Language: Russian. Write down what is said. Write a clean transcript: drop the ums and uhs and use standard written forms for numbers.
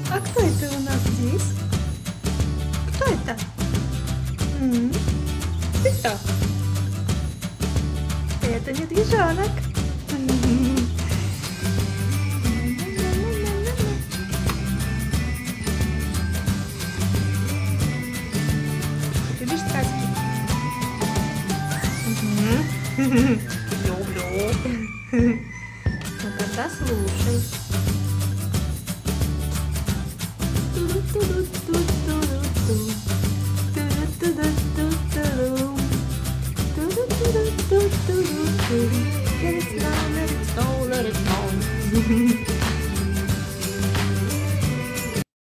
А кто это у нас здесь? Кто это? Ты кто? Это медвежонок. Любишь сказки? Люблю. Ну тогда слушай.